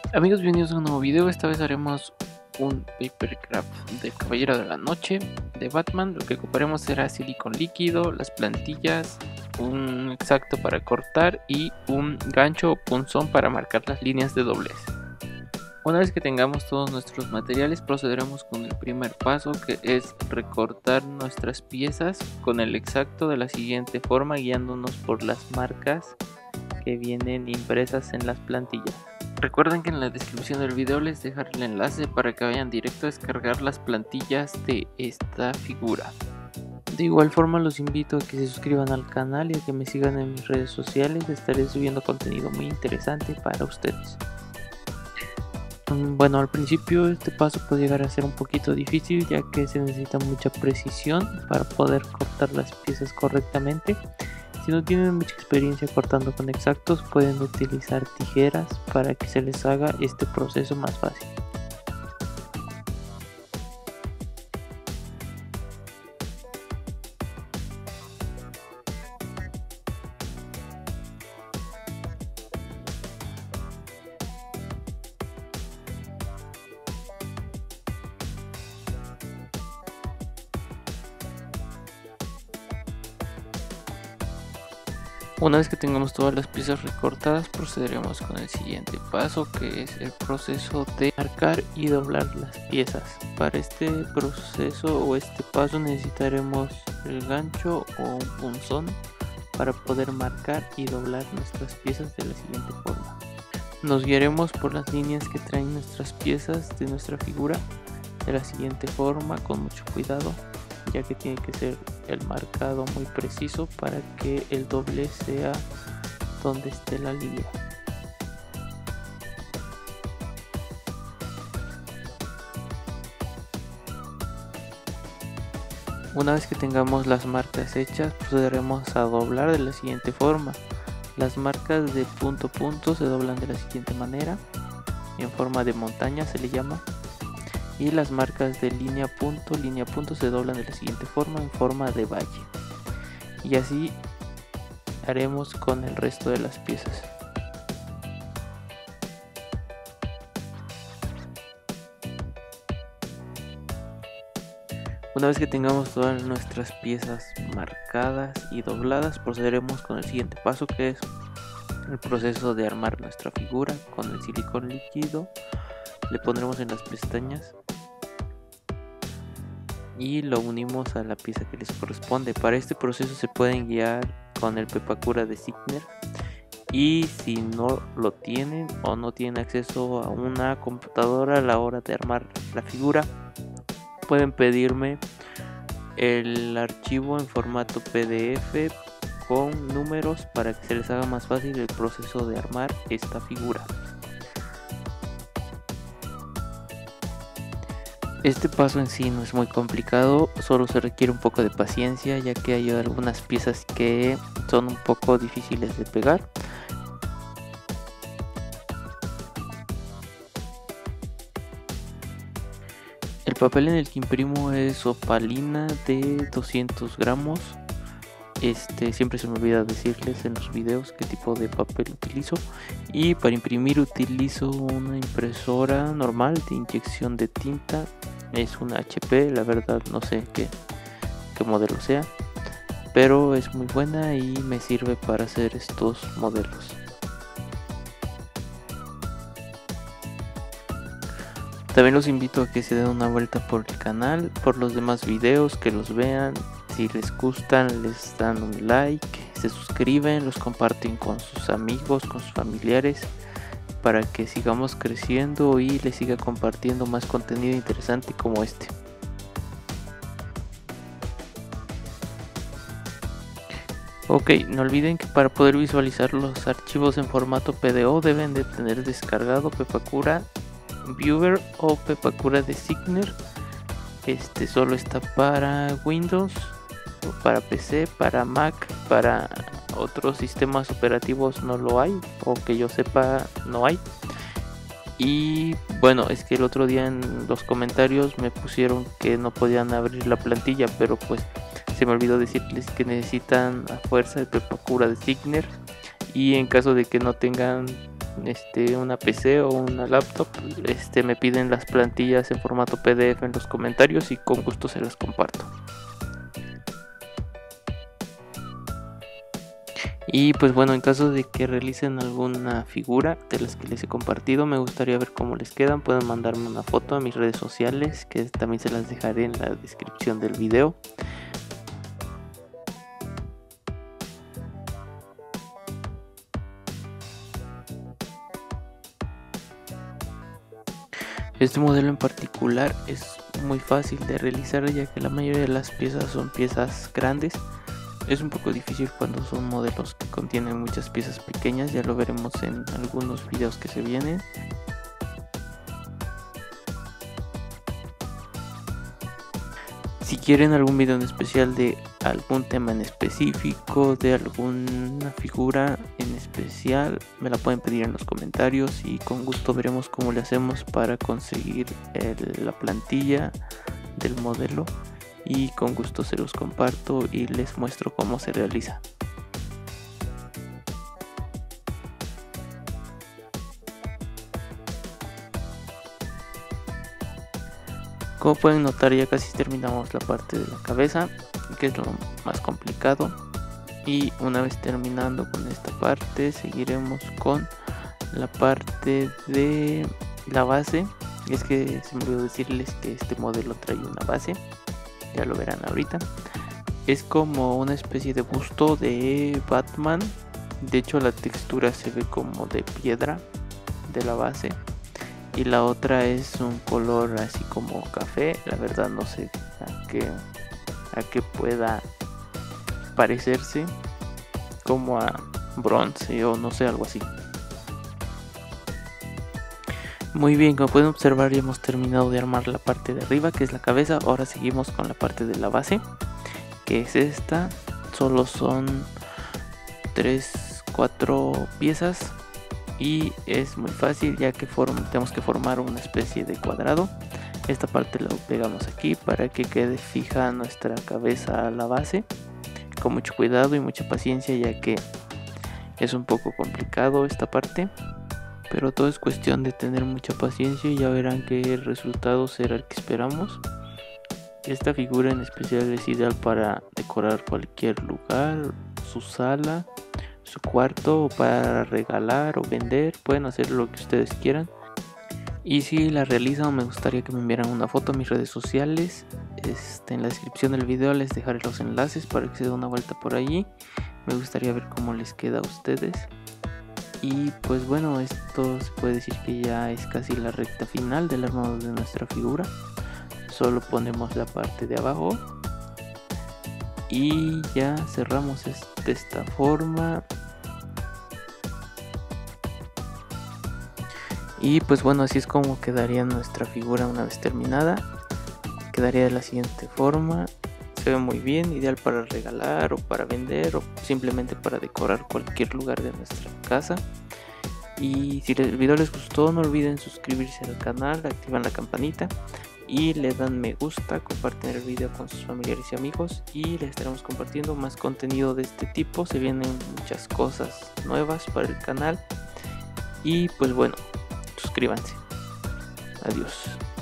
Amigos, bienvenidos a un nuevo video. Esta vez haremos un papercraft del Caballero de la Noche de Batman. Lo que ocuparemos será silicón líquido, las plantillas, un exacto para cortar y un gancho o punzón para marcar las líneas de doblez. Una vez que tengamos todos nuestros materiales, procederemos con el primer paso, que es recortar nuestras piezas con el exacto de la siguiente forma, guiándonos por las marcas que vienen impresas en las plantillas. Recuerden que en la descripción del video les dejaré el enlace para que vayan directo a descargar las plantillas de esta figura. De igual forma los invito a que se suscriban al canal y a que me sigan en mis redes sociales. Estaré subiendo contenido muy interesante para ustedes. Bueno, al principio este paso puede llegar a ser un poquito difícil, ya que se necesita mucha precisión para poder cortar las piezas correctamente. Si no tienen mucha experiencia cortando con exactos, pueden utilizar tijeras para que se les haga este proceso más fácil. Una vez que tengamos todas las piezas recortadas, procederemos con el siguiente paso, que es el proceso de marcar y doblar las piezas. Para este proceso o este paso necesitaremos el gancho o un punzón para poder marcar y doblar nuestras piezas de la siguiente forma. Nos guiaremos por las líneas que traen nuestras piezas de nuestra figura de la siguiente forma, con mucho cuidado, ya que tiene que ser el marcado muy preciso para que el doblez sea donde esté la línea. Una vez que tengamos las marcas hechas, procederemos a doblar de la siguiente forma. Las marcas de punto a punto se doblan de la siguiente manera, en forma de montaña se le llama. Y las marcas de línea a punto se doblan de la siguiente forma, en forma de valle. Y así haremos con el resto de las piezas. Una vez que tengamos todas nuestras piezas marcadas y dobladas, procederemos con el siguiente paso, que es el proceso de armar nuestra figura. Con el silicón líquido le pondremos en las pestañas y lo unimos a la pieza que les corresponde. Para este proceso se pueden guiar con el Pepakura de Signer, y si no lo tienen o no tienen acceso a una computadora a la hora de armar la figura, pueden pedirme el archivo en formato PDF con números para que se les haga más fácil el proceso de armar esta figura. Este paso en sí no es muy complicado, solo se requiere un poco de paciencia, ya que hay algunas piezas que son un poco difíciles de pegar. El papel en el que imprimo es opalina de 200 gramos. Siempre se me olvida decirles en los videos qué tipo de papel utilizo. Y para imprimir utilizo una impresora normal de inyección de tinta. Es una HP, la verdad no sé qué modelo sea, pero es muy buena y me sirve para hacer estos modelos. También los invito a que se den una vuelta por el canal, por los demás videos, que los vean. Si les gustan, les dan un like, se suscriben, los comparten con sus amigos, con sus familiares, para que sigamos creciendo y les siga compartiendo más contenido interesante como este. Ok, no olviden que para poder visualizar los archivos en formato PDO deben de tener descargado Pepakura Viewer o Pepakura de Signer. Solo está para Windows, para PC, para Mac, para otros sistemas operativos no lo hay, o que yo sepa no hay. Y bueno, es que el otro día en los comentarios me pusieron que no podían abrir la plantilla, pero pues se me olvidó decirles que necesitan a fuerza el Pepakura de Signer, y en caso de que no tengan una PC o una laptop, me piden las plantillas en formato PDF en los comentarios y con gusto se las comparto. Y pues bueno, en caso de que realicen alguna figura de las que les he compartido, me gustaría ver cómo les quedan. Pueden mandarme una foto a mis redes sociales, que también se las dejaré en la descripción del video. Este modelo en particular es muy fácil de realizar, ya que la mayoría de las piezas son piezas grandes. Es un poco difícil cuando son modelos que contienen muchas piezas pequeñas, ya lo veremos en algunos videos que se vienen. Si quieren algún video en especial de algún tema en específico, de alguna figura en especial, me la pueden pedir en los comentarios y con gusto veremos cómo le hacemos para conseguir la plantilla del modelo. Y con gusto se los comparto y les muestro cómo se realiza. Como pueden notar, ya casi terminamos la parte de la cabeza, que es lo más complicado. Y una vez terminando con esta parte, seguiremos con la parte de la base. Y es que se me olvidó decirles que este modelo trae una base. Ya lo verán ahorita. Es como una especie de busto de Batman. De hecho, la textura se ve como de piedra de la base. Y la otra es un color así como café. La verdad no sé a qué pueda parecerse. Como a bronce o no sé, algo así. Muy bien, como pueden observar ya hemos terminado de armar la parte de arriba, que es la cabeza. Ahora seguimos con la parte de la base, que es esta. Solo son 3-4 piezas y es muy fácil, ya que tenemos que formar una especie de cuadrado. Esta parte la pegamos aquí para que quede fija nuestra cabeza a la base, con mucho cuidado y mucha paciencia, ya que es un poco complicado esta parte. Pero todo es cuestión de tener mucha paciencia y ya verán que el resultado será el que esperamos. Esta figura en especial es ideal para decorar cualquier lugar, su sala, su cuarto, o para regalar o vender. Pueden hacer lo que ustedes quieran. Y si la realizan, me gustaría que me enviaran una foto a mis redes sociales. En la descripción del video les dejaré los enlaces para que se den una vuelta por allí. Me gustaría ver cómo les queda a ustedes. Y pues bueno, esto se puede decir que ya es casi la recta final del armado de nuestra figura. Solo ponemos la parte de abajo y ya cerramos de esta forma. Y pues bueno, así es como quedaría nuestra figura una vez terminada. Quedaría de la siguiente forma. Se ve muy bien, ideal para regalar o para vender o simplemente para decorar cualquier lugar de nuestra casa. Y si el video les gustó, no olviden suscribirse al canal, activan la campanita y le dan me gusta, comparten el video con sus familiares y amigos y les estaremos compartiendo más contenido de este tipo. Se vienen muchas cosas nuevas para el canal y pues bueno, suscríbanse. Adiós.